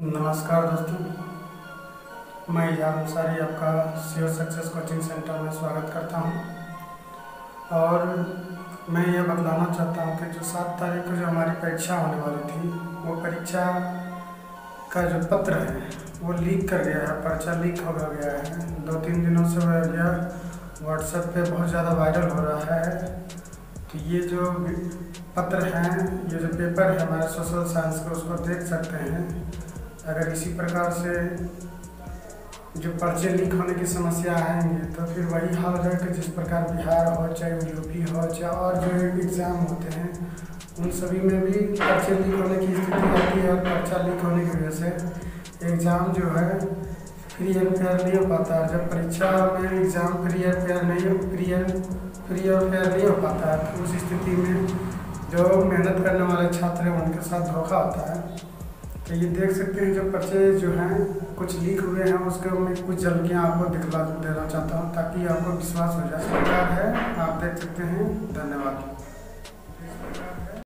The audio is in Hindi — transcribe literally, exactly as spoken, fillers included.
नमस्कार दोस्तों, मैं इजाज़ अंसारी आपका श्योर सक्सेस कोचिंग सेंटर में स्वागत करता हूं। और मैं ये बतलाना चाहता हूं कि जो सात तारीख को जो हमारी परीक्षा होने वाली थी, वो परीक्षा का जो पत्र है वो लीक कर गया है। पर्चा लीक हो गया है। दो तीन दिनों से वह यह व्हाट्सएप पे बहुत ज़्यादा वायरल हो रहा है। तो ये जो पत्र हैं, ये जो पेपर है हमारे सोशल साइंस का, उसको देख सकते हैं। अगर इसी प्रकार से जो पर्चे लीक होने की समस्या आएंगी तो फिर वही हाल है कि जिस प्रकार बिहार हो, चाहे यूपी हो, चाहे और जो एग्ज़ाम होते हैं उन सभी में भी पर्चे लीक होने की स्थिति आती है। और पर्चा लीक होने की वजह से एग्ज़ाम जो है फ्री एंड फेयर नहीं हो पाता है। जब परीक्षा में एग्ज़ाम फ्री एंड फेयर नहीं हो फ्री एंड फ्री और फेयर नहीं हो पाता है, तो उस स्थिति में जो मेहनत करने वाले छात्र हैं उनके साथ धोखा होता है। तो ये देख सकते हैं जो पर्चे जो हैं कुछ लीक हुए हैं, उसके मैं कुछ झलकियाँ आपको दिखला देना चाहता हूँ ताकि आपको विश्वास हो जाए। सरकार है, आप देख सकते हैं। धन्यवाद।